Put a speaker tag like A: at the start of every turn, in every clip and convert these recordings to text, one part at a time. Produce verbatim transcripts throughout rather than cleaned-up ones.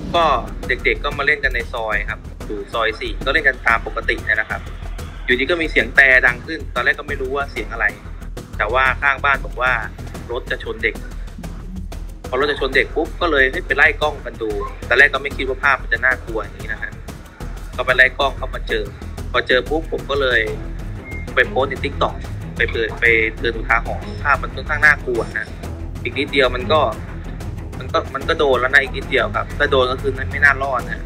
A: ก็เด็กๆก็มาเล่นกันในซอยครับอยู่ซอยสี่ก็เล่นกันตามปกตินะครับอยู่ดีก็มีเสียงแต่ดังขึ้นตอนแรกก็ไม่รู้ว่าเสียงอะไรแต่ว่าข้างบ้านบอกว่ารถจะชนเด็กพอรถจะชนเด็กปุ๊บก็เลยให้ไปไล่กล้องกันดูตอนแรกก็ไม่คิดว่าภาพมันจะน่ากลัวอย่างนี้นะฮะก็ไปไล่กล้องเข้ามาเจอพอเจอปุ๊บผมก็เลยไปโพสในทิกตอกไปเปิดไปเตือนอุทาหรณ์ภาพมันค่อนข้างน่ากลัวนะอีกนิดเดียวมันก็มันก็มันก็โดนแล้วนะอีกนิดเดียวครับถ้าโดนก็คือไม่น่ารอดนะ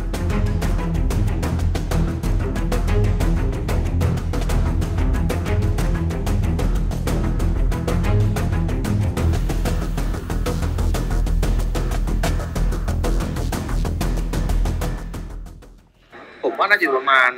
A: ผมว่าน่าจะประมาณ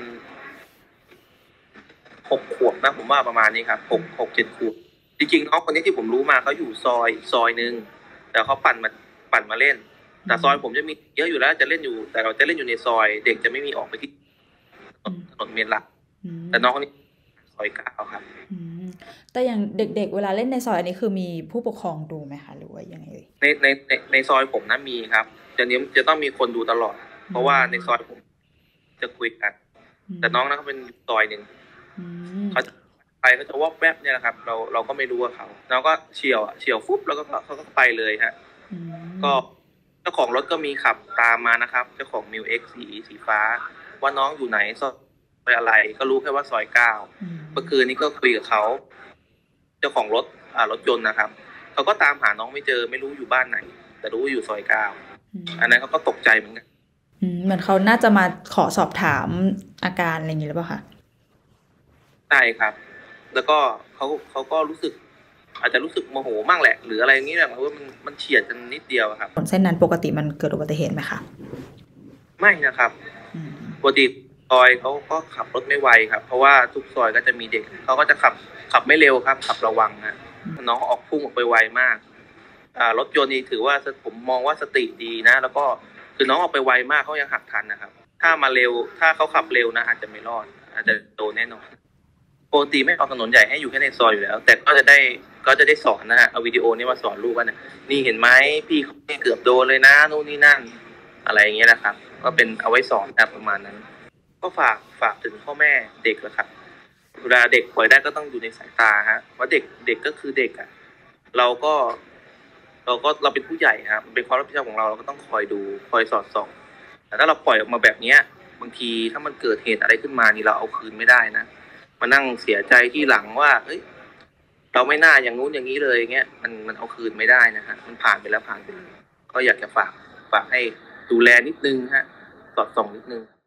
A: หกขวบนะผมว่าประมาณนี้ครับหกหกเจ็ดขวบจริงๆน้องคนนี้ที่ผมรู้มาเขาอยู่ซอยซอยหนึ่งแต่เขาปั่นมาปั่นมาเล่นแต่ซอยผมจะมีเยอะอยู่แล้วจะเล่นอยู่แต่เราจะเล่นอยู่ในซอยเด็กจะไม่มีออกไปที่ถนนเมนหลักแต่น้องคนนี้ซอยเก้าครับ
B: แต่อย่างเด็กๆเวลาเล่นในซอยอันนี้คือมีผู้ปกครองดูไหมคะหรือว่ายังไงเลย
A: ในในในในซอยผมนะมีครับจะนี้จะต้องมีคนดูตลอดเพราะว่าในซอยผมจะคุยกันแต่น้องนะเขาเป็นซอยหนึ่งเขาไปเขาจะวอกแวบเนี่ยนะครับเราเราก็ไม่รู้ว่าเขาน้องก็เฉียวเฉียวฟุบแล้วก็เขาก็ไปเลยฮะก็เจ้าของรถก็มีขับตามมานะครับเจ้าของมิวเอ็กซ์สีสีฟ้าว่าน้องอยู่ไหนซอยอะไรก็รู้แค่ว่าซอยเก้าเมื่อคืนนี้ก็คุยกับเขาเจ้าของรถอ่ารถยนต์นะครับเขาก็ตามหาน้องไม่เจอไม่รู้อยู่บ้านไหนแต่รู้อยู่ซอยเก้าอันนั้นเขาก็ตกใจเหมือนกัน
B: เหมือนเขาน่าจะมาขอสอบถามอาการอะไรอย่างนี้หรือเปล่าคะ
A: ใช่ครับแล้วก็เขาเขาก็รู้สึกอาจจะรู้สึกโมโหมั่งแหละหรืออะไรอย่างนี้แหละเพราะว่ามันมันเฉียดกันนิดเดียวครับ
B: เส้นนั้นปกติมันเกิดอุบัติเหตุไหมคะ
A: ไม่นะครับปกติซอยเขาก็ขับรถไม่ไวครับเพราะว่าทุกซอยก็จะมีเด็กเขาก็จะขับขับไม่เร็วครับขับระวังนะน้องออกพุ่งออกไปไวมากอ่ารถยนต์นี่ถือว่าผมมองว่าสติดีนะแล้วก็คือน้องออกไปไวมากเขายังหักทันนะครับถ้ามาเร็วถ้าเขาขับเร็วนะอาจจะไม่รอดอาจจะโดนแน่นอนปกติไม่ออกถนนใหญ่ให้อยู่แค่ในซอยอยู่แล้วแต่ก็จะได้ก็จะได้สอนนะฮะเอาวิดีโอนี้มาสอนลูกว่าเนี่ยนี่เห็นไหมพี่เขาเกือบโดนเลยนะนู่นนี่นั่นอะไรอย่างเงี้ยนะครับก็เป็นเอาไว้สอนแบบประมาณนั้นก็ฝากฝากถึงพ่อแม่เด็กละครับเวลาเด็กปล่อยได้ก็ต้องอยู่ในสายตาฮะว่าเด็กเด็กก็คือเด็กอ่ะเราก็เราก็เราเป็นผู้ใหญ่ครับเป็นความรับผิดชอบของเราเราก็ต้องคอยดูคอยสอดส่องแต่ถ้าเราปล่อยออกมาแบบนี้บางทีถ้ามันเกิดเหตุอะไรขึ้นมานี่เราเอาคืนไม่ได้นะมานั่งเสียใจที่หลังว่าเฮ้ยเราไม่น่าอย่างนู้นอย่างนี้เลยเงี้ยมันมันเอาคืนไม่ได้นะฮะมันผ่านไปแล้วผ่านไปเลยก็อยากจะฝากฝากให้ดูแลนิดนึงฮะสอดส่องนิดนึง